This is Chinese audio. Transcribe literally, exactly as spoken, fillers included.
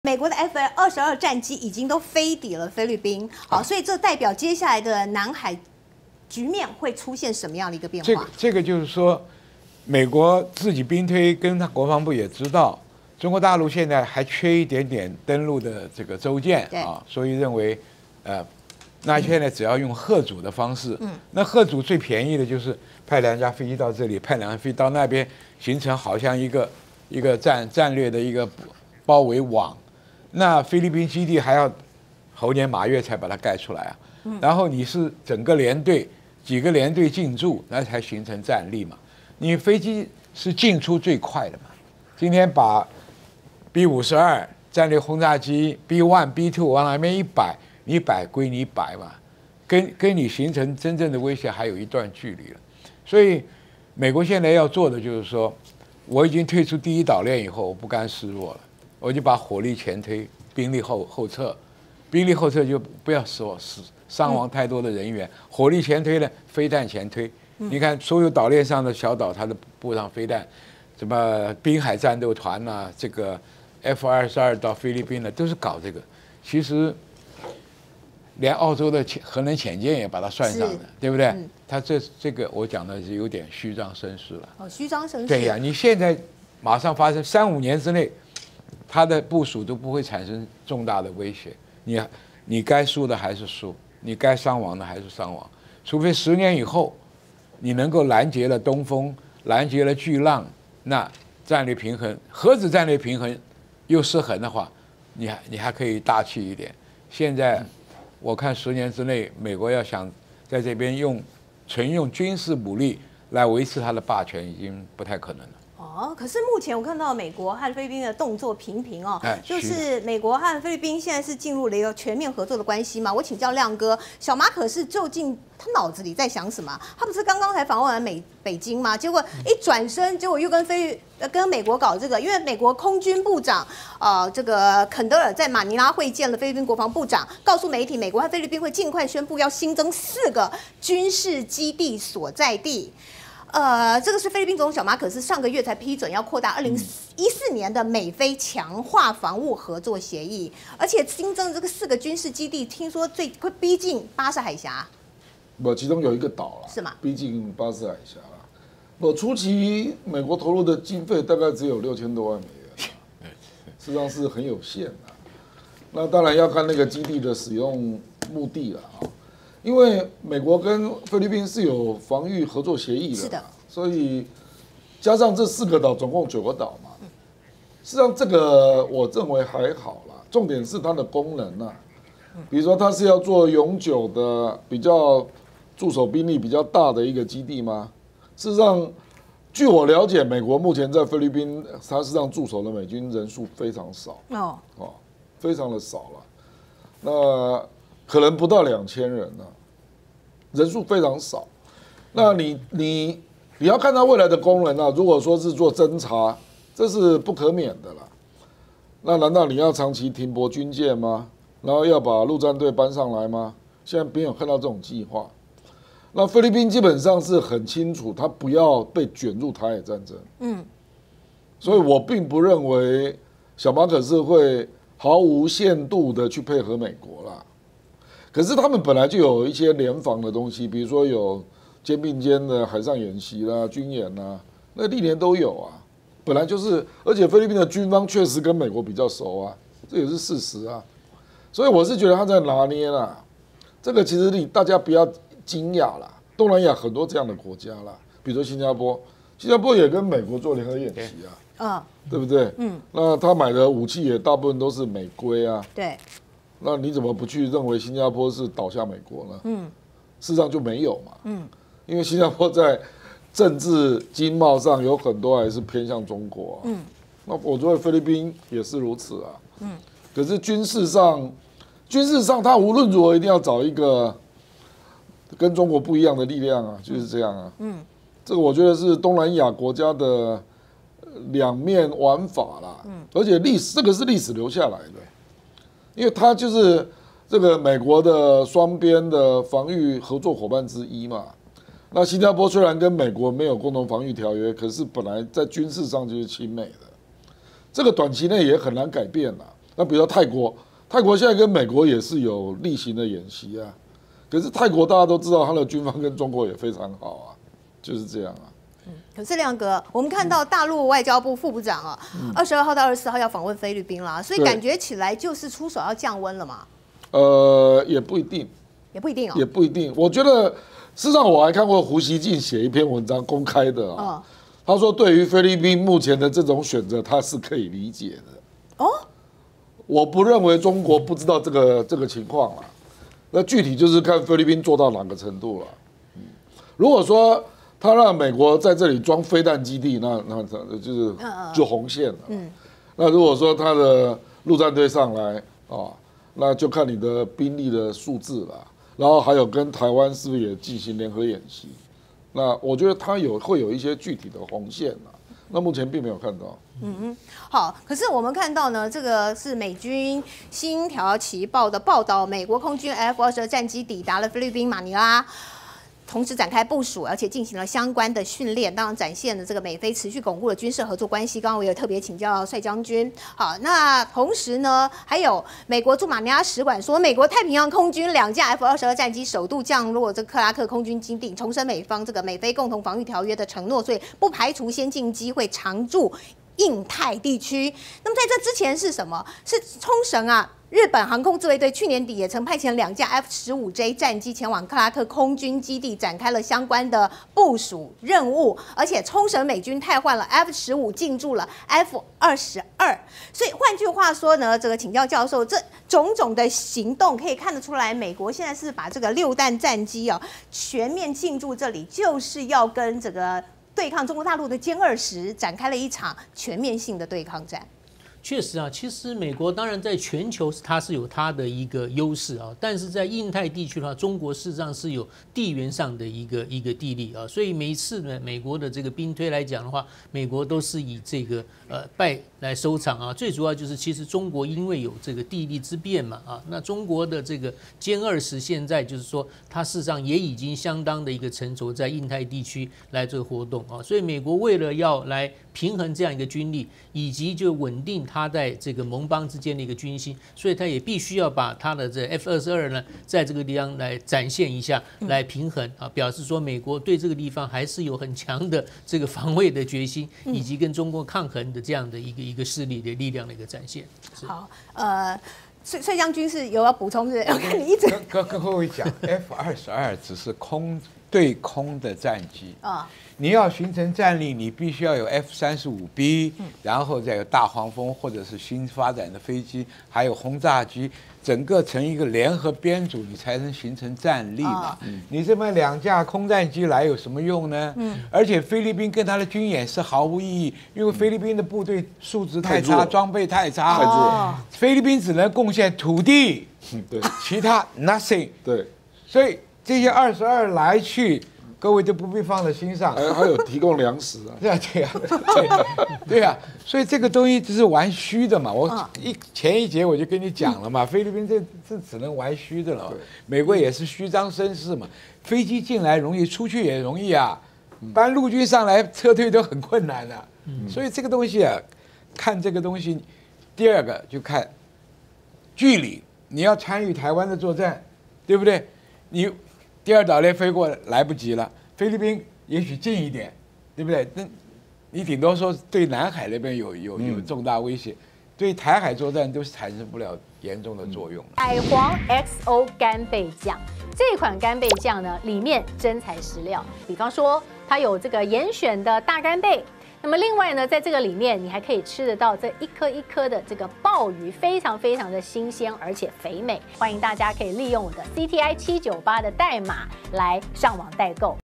美国的 F 二十二战机已经都飞抵了菲律宾，好，所以这代表接下来的南海局面会出现什么样的一个变化？ 这个这个就是说，美国自己兵推，跟他国防部也知道，中国大陆现在还缺一点点登陆的这个舟舰啊，所以认为，呃，那现在只要用贺组的方式，嗯，那贺组最便宜的就是派两架飞机到这里，派两架飞机到那边，形成好像一个一个战战略的一个包围网。那菲律宾基地还要猴年马月才把它盖出来啊，然后你是整个连队几个连队进驻，那才形成战力嘛。你飞机是进出最快的嘛。今天把 B 五十二战略轰炸机 B 一 B 二 往那边一摆，你摆归你摆嘛，跟跟你形成真正的威胁还有一段距离了。所以美国现在要做的就是说，我已经退出第一岛链以后，我不甘示弱了。我就把火力前推，兵力后后撤，兵力后撤就不要说死伤亡太多的人员，火力前推呢，飞弹前推。你看所有岛链上的小岛，它的布上飞弹，什么滨海战斗团呐、啊，这个 F 二十二到菲律宾呢，都是搞这个。其实连澳洲的核能潜舰也把它算上了，对不对？嗯、它这这个我讲的是有点虚张声势了。 哦，虚张声势。 对呀、啊，你现在马上发生三五年之内。他的部署都不会产生重大的威胁，你你该输的还是输，你该伤亡的还是伤亡，除非十年以后，你能够拦截了东风，拦截了巨浪，那战略平衡，核子战略平衡又失衡的话，你还你还可以大气一点。现在我看十年之内，美国要想在这边用纯用军事武力来维持它的霸权，已经不太可能了。 哦，可是目前我看到美国和菲律宾的动作频频哦，就是美国和菲律宾现在是进入了一个全面合作的关系嘛。我请教亮哥，小马可是究竟他脑子里在想什么？他不是刚刚才访问完美北京吗？结果一转身，结果又跟菲呃跟美国搞这个，因为美国空军部长呃这个肯德尔在马尼拉会见了菲律宾国防部长，告诉媒体，美国和菲律宾会尽快宣布要新增四个军事基地所在地。呃，这个是菲律宾总统小马可斯上个月才批准要扩大二零一四年的美菲强化防务合作协议，而且新增这个四个军事基地，听说最会逼近巴士海峡。 不，其中有一个岛了， 是吗？ 逼近巴士海峡了。不，初期美国投入的经费大概只有六千多万美元，实际上是很有限的。那当然要看那个基地的使用目的了啊。因为美国跟菲律宾是有防御合作协议的， 是的， 所以加上这四个岛，总共九个岛嘛。实际上这个我认为还好啦，重点是它的功能啊。比如说它是要做永久的、比较驻守兵力比较大的一个基地吗？事实上，据我了解，美国目前在菲律宾，它实际上驻守的美军人数非常少哦，哦，非常的少了。那可能不到两千人呢、啊，人数非常少。那你你你要看它未来的功能啊，如果说是做侦察，这是不可免的啦。那难道你要长期停泊军舰吗？然后要把陆战队搬上来吗？现在没有看到这种计划。那菲律宾基本上是很清楚，他不要被卷入台海战争。嗯，所以我并不认为小马可是会毫无限度的去配合美国啦。可是他们本来就有一些联防的东西，比如说有肩并肩的海上演习啦、军演啦，那历年都有啊。本来就是，而且菲律宾的军方确实跟美国比较熟啊，这也是事实啊。所以我是觉得他在拿捏啦。这个其实你大家不要惊讶啦，东南亚很多这样的国家啦，比如说新加坡，新加坡也跟美国做联合演习啊，啊，对不对？嗯，那他买的武器也大部分都是美规啊。 对。 那你怎么不去认为新加坡是倒下美国呢？嗯，事实上就没有嘛。嗯，因为新加坡在政治经贸上有很多还是偏向中国、啊。嗯，那我觉得菲律宾也是如此啊。嗯，可是军事上，军事上他无论如何一定要找一个跟中国不一样的力量啊，就是这样啊。嗯，这个我觉得是东南亚国家的两面玩法啦。嗯，而且历史这个是历史留下来的。因为它就是这个美国的双边的防御合作伙伴之一嘛。那新加坡虽然跟美国没有共同防御条约，可是本来在军事上就是亲美的，这个短期内也很难改变啦。 那比如说泰国，泰国现在跟美国也是有例行的演习啊。可是泰国大家都知道，他的军方跟中国也非常好啊，就是这样啊。 嗯，可是亮哥，我们看到大陆外交部副部长啊，二十二号到二十四号要访问菲律宾啦，所以感觉起来就是出手要降温了嘛？ 呃，也不一定， 也不一定哦， 也不一定。我觉得，事实上我还看过胡锡进写一篇文章，公开的啊、哦，他说对于菲律宾目前的这种选择，他是可以理解的。哦，我不认为中国不知道这个这个情况啦。那具体就是看菲律宾做到哪个程度了。嗯，如果说他让美国在这里装飞弹基地，那那就是就红线了。嗯，那如果说他的陆战队上来啊、哦，那就看你的兵力的数字了。然后还有跟台湾是不是也进行联合演习？那我觉得他有会有一些具体的红线啊。那目前并没有看到。 嗯嗯，好。可是我们看到呢，这个是美军《星条旗报》的报道，美国空军 F 二十二战机抵达了菲律宾马尼拉，同时展开部署，而且进行了相关的训练，当然展现了这个美菲持续巩固的军事合作关系。刚刚我也特别请教帅将军。好，那同时呢，还有美国驻马尼拉使馆说，美国太平洋空军两架 F 二十二战机首度降落这克拉克空军基地，重申美方这个美菲共同防御条约的承诺，所以不排除先进机会常驻印太地区。那么在这之前是什么？是冲绳啊。日本航空自卫队去年底也曾派遣两架 F 十五 J 战机前往克拉克空军基地，展开了相关的部署任务，而且冲绳美军汰换了 F 十五，进驻了 F 二十二。所以换句话说呢，这个请教教授，这种种的行动可以看得出来，美国现在是把这个六弹战机啊全面进驻这里，就是要跟这个对抗中国大陆的歼二十展开了一场全面性的对抗战。 确实啊，其实美国当然在全球它是有它的一个优势啊，但是在印太地区的话，中国事实上是有地缘上的一个一个地利啊，所以每一次呢，美国的这个兵推来讲的话，美国都是以这个呃败来收场啊。最主要就是其实中国因为有这个地利之便嘛啊，那中国的这个歼二十现在就是说它事实上也已经相当的一个成熟在印太地区来做活动啊，所以美国为了要来平衡这样一个军力，以及就稳定它在这个盟邦之间的一个军心，所以它也必须要把它的这 F 二十二呢，在这个地方来展现一下，来平衡啊，表示说美国对这个地方还是有很强的这个防卫的决心，以及跟中国抗衡的这样的一个一个势力的力量的一个展现。 好，呃。帅帅将军是有要补充的，我看你一直跟跟各位讲 ，F 二十二只是空对空的战机啊，你要形成战力，你必须要有 F 三十五 B， 然后再有大黄蜂或者是新发展的飞机，还有轰炸机，整个成一个联合编组，你才能形成战力嘛。嗯、你这么两架空战机来有什么用呢？嗯，而且菲律宾跟他的军演是毫无意义，因为菲律宾的部队素质太差，装备太差，太弱，菲律宾只能贡献土地，嗯、对，其他 nothing， 对， 所以这些二十二来去。各位都不必放在心上， 还还有提供粮食啊， 对啊，对啊，对啊，所以这个东西只是玩虚的嘛。我一前一节我就跟你讲了嘛，菲律宾这这只能玩虚的了。美国也是虚张声势嘛，飞机进来容易，出去也容易啊。搬陆军上来撤退都很困难的、啊，所以这个东西啊，看这个东西，第二个就看距离，你要参与台湾的作战，对不对？你。第二岛链飞过来不及了，菲律宾也许近一点，对不对？那你顶多说对南海那边有有有重大威胁，嗯、对台海作战都产生不了严重的作用。 海皇 X O 干贝酱这款干贝酱呢，里面真材实料，比方说它有这个严选的大干贝。那么另外呢，在这个里面，你还可以吃得到这一颗一颗的这个鲍鱼，非常非常的新鲜，而且肥美。欢迎大家可以利用我的 C T I 七九八的代码来上网代购。